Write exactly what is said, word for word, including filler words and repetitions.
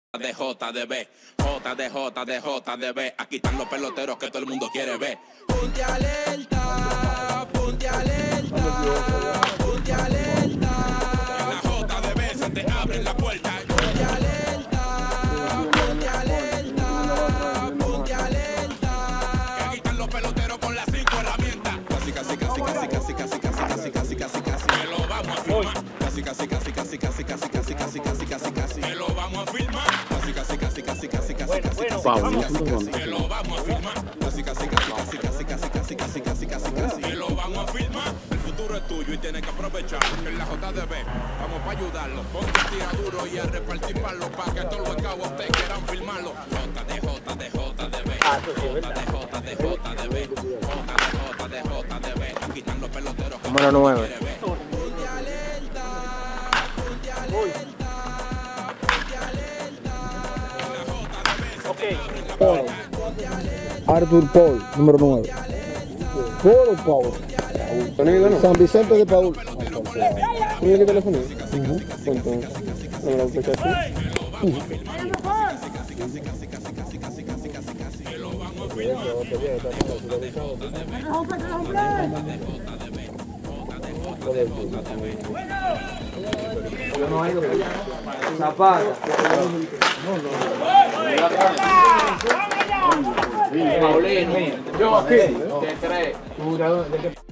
de J D B, J de J de J D B, aquí están los peloteros que todo el mundo quiere ver. Ponte alerta, ponte alerta, ponte alerta. En la J D B se te abre la puerta. Ponte alerta, ponte alerta, ponte alerta. Que aquí están los peloteros con las cinco herramientas. Casi, casi, casi, casi, casi, casi, casi, casi, casi, casi, casi. Que lo vamos a filmar. Casi, casi, casi, casi, casi, casi, casi, casi, casi, casi, casi. Que lo vamos a filmar. Casi, casi, casi, casi, casi, casi, casi, casi, que lo vamos a filmar. Casi, casi, casi, casi, casi, casi, casi, casi, casi, casi, casi, que lo vamos a filmar. El futuro es tuyo y tienes que aprovechar. En la J D B vamos para ayudarlo. Ponte a tirar duro y a repartir palos para que todos los cabos te quieran filmarlo. J de J de J D B, J de J de J D B, J de J de J D B. Aquí están los peloteros. Número nueve. Ponte alerta, ponte alerta. Paul. Arthur Paul, número nueve. Paul o Paul. San Vicente de Paul. ¿Tiene que teléfono? Entonces, no me lo empecé aquí. Yo no he ido. Zapata. Paulino. Yo aquí. ¿Qué crees?